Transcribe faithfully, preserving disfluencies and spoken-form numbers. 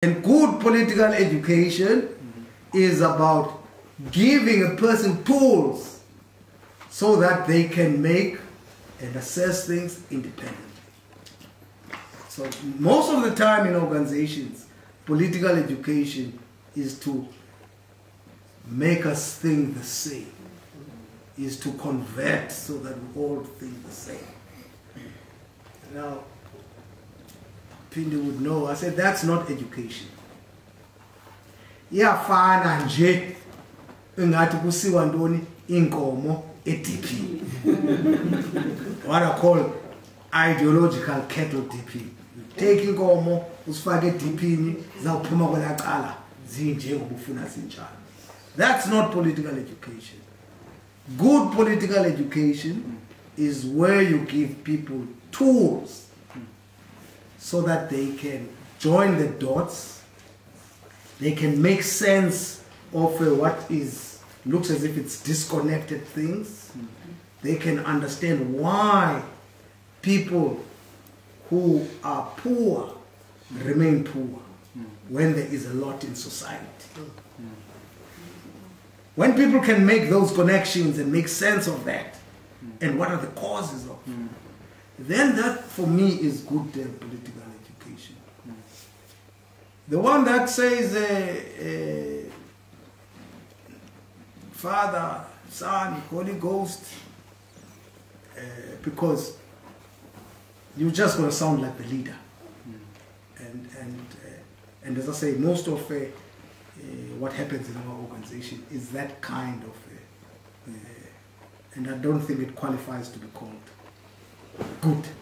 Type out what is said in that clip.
And good political education mm-hmm. is about giving a person tools so that they can make and assess things independently. So most of the time in organizations, political education is to make us think the same, is to convert so that we all think the same. Now, Pindi would know, I said that's not education. Iyafana nje engathi kusiwa ntoni inkomo e-D P. What I call ideological cattle D P. You take inkomo usifake e-D P ni zawuphuma kwelaqala zinje ngobufuna zinjalo. That's not political education. Good political education is where you give people tools so that they can join the dots, they can make sense of uh, what is, looks as if it's disconnected things. They can understand why people who are poor remain poor when there is a lot in society. When people can make those connections and make sense of that, and what are the causes of it, then that for me is good uh, political education. The one that says uh, uh, Father, Son, Holy Ghost, uh, because you're just going to sound like the leader. And, and, uh, and as I say, most of uh, uh, what happens in our organization is that kind of, uh, uh, and I don't think it qualifies to be called good